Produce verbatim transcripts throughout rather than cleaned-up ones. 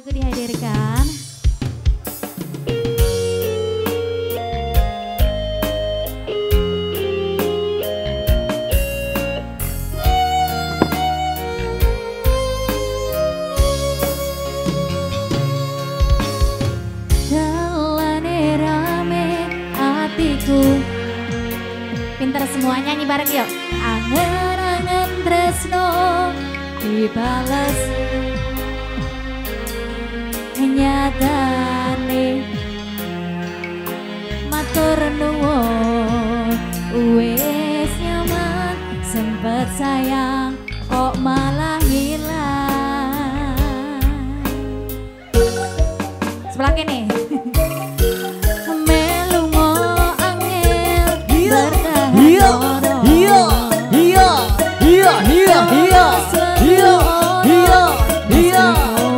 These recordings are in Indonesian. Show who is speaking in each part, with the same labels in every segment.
Speaker 1: lagu dihadirkan. Dalane rame hatiku. Pinter semua nyanyi bareng yuk. Angen-angen tresno dibales nyatane matur nuwun wis nyaman sempet sayang kok malah hilang. Sebelah kene melungo angel berkah
Speaker 2: iya iya iya iya iya iya iya iya iya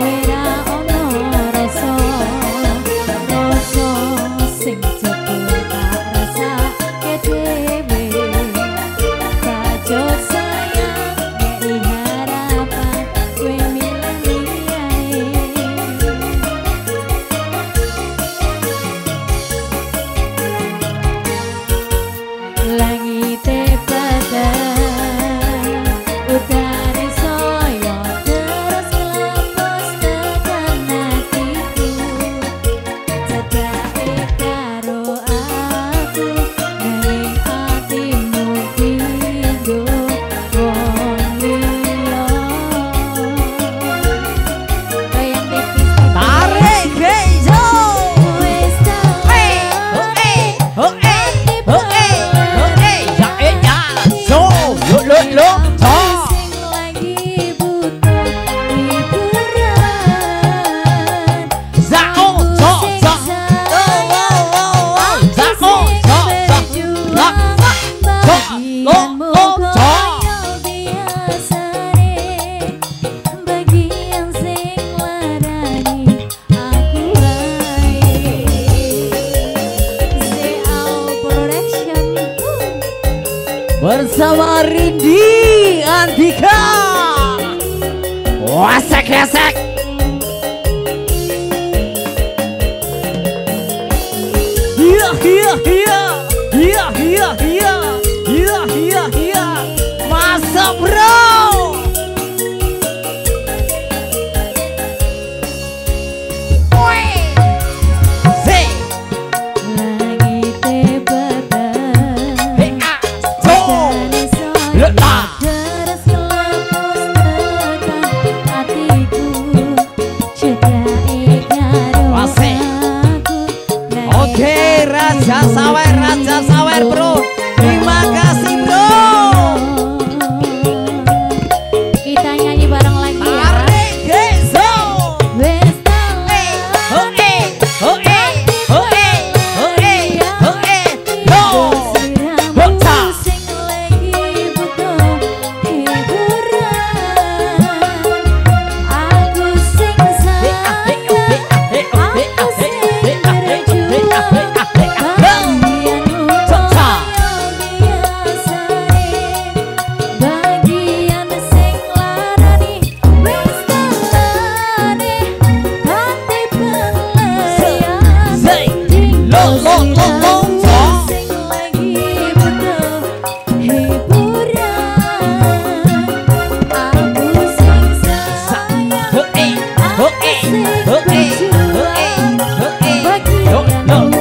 Speaker 2: bersama Rindi Andika. Wasek-wasek. Iya iya iya iya iya iya iya iya iya masa bro. Oke, Raja Sawer, Raja Sawer bro. Terima kasih bro.
Speaker 1: Kita nyanyi bareng lagi ya.
Speaker 2: Tarik geso. Hoe, hoe, hoe, hoe, hoe, ho. Bocah. No.